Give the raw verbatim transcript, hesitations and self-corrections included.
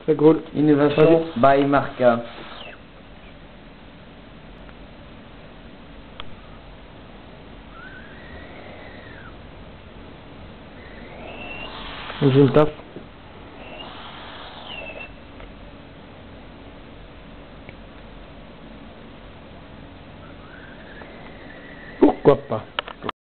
Très cool. Innovation by Marca. J'ai une taf. Pourquoi pas?